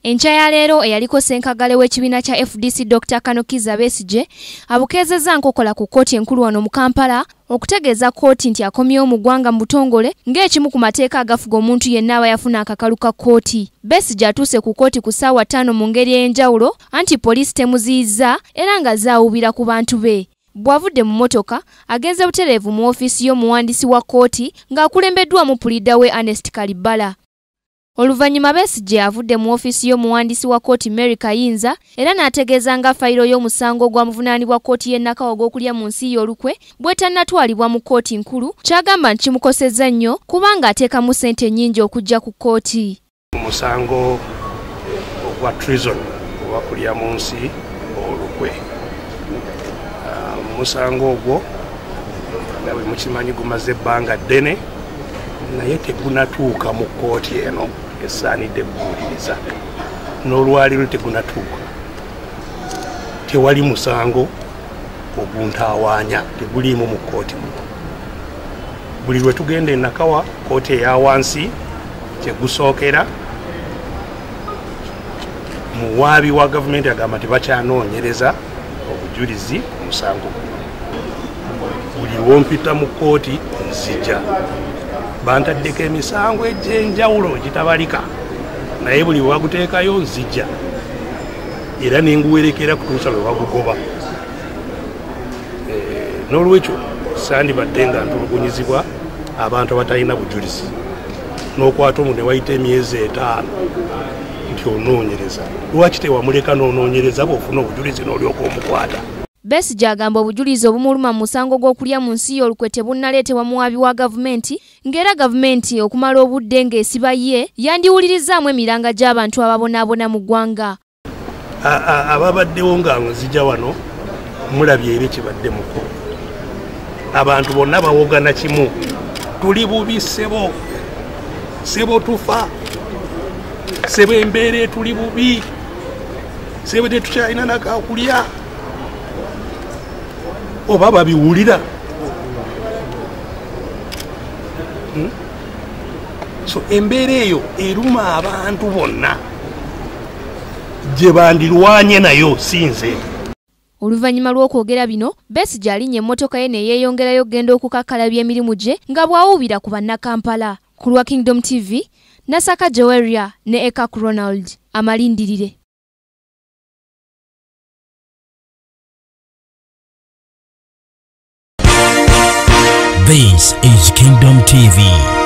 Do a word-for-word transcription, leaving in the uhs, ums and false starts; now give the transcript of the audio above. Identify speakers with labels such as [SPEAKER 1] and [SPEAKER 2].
[SPEAKER 1] Enkya ya leero eyaliko ssenkagale w'ekibiina kya F D C Doctor Kano Kizza Besigye abukeezezza nkokola ku kkooti enkulu wano mu Kampala okutegeeza kkooti nti akomyewo mu ggwanga mu butongole ng'ekimu ku mateeka agafuga omuntu yenna aba yafuna akakalu ka kkooti. Besigye atuuse ku kkooti ku ssaawa ttaano mu ngeri ey'enjawulo anti poliisi temuziyizza era nga zaawubira ku bantu be. Bw'avudde mu mmotoka agenze butereevu mu woofiisi y'omuwandiisi wa kkooti ng'akulembeddwamu puliida we Ernest Kalibala. Oluvannyuma Besigye avudde mu woofiisi y'omuwandiisi wa kkooti Mary Kayinza era n'ategeeza nga fayiro y'omusango ogwamuvunaanibwa kkooti y'e Nakawa ogw'okulya mu nsi y'olukwe bw'etannatwalibwa mu kkooti nkulu kyagamba nti kimukosezza nnyo kubanga ateekamu ssente nnyingi okujja ku kkooti.
[SPEAKER 2] Omusango ogwa treason ogwakulya mu nsi olukwe. Omusango ogwo nga bwe mukimanyi gumaze ebbanga ddene naye tegunatuuka mu kkooti eno esaanidde buuliriza n'olwaliro tegunatuuka. Tewali musango oguntaawaanya teguliimu mu kkooti muno. Buli lwe tugenda e Nakawa kkooti eya wansi kye gusookera muwaabi wa gavumenti agamba nti bakyanoonyereza obujulizi ku musango. Buli lwompita mu kkooti nzija bantaddeko emisango egy'enjawulo gitabalika naye buli waguteekayo nzija era nenguwerekera kutuusa lwe wagugoba. N'olwekyo sandibadde nga ntulugunyizibwa abantu abatalina bujulizi n'okwata omu ne wayita emyezi etaano nti onoonyereza. Lwaki tewamuleka n'onoonyereza bw'ofuna obujulizi n'olyoka omukwata?
[SPEAKER 1] Besigye agamba obujulizi obumuluma mu musango gw'okulya mu nsi y'olukwe tebunnaleetebwa muwaabi wa gavumenti ng'era gavumenti okumala obudde ng'esiba ye yandiwulirizaamu emiranga gy'abantu ababonaabona mu ggwanga.
[SPEAKER 2] Ababaddewo nga nzija wano mulabye era ekibaddemuko. Abantu bonna bawogana kimu. Tuli bubi ssebo, ssebo tufa, ssebo embeera tuli bubi, ssebo tetukyalina nakakulya. Oba babiwulira. Hmm? So embeera eyo eruma abantu bonna gye bandirwanye nayo sinze.
[SPEAKER 1] Oluvannyuma lw'okwogera bino Besigye alinnye emmotoka ye ne yeeyongerayo okugenda okukakkalabya emirimu gye nga bw'awuubira ku bannakampala. Ku lwa Kingdom T V, Nasaka Joweria ne Eka Ronald amalindirire.
[SPEAKER 3] This is Kingdom T V.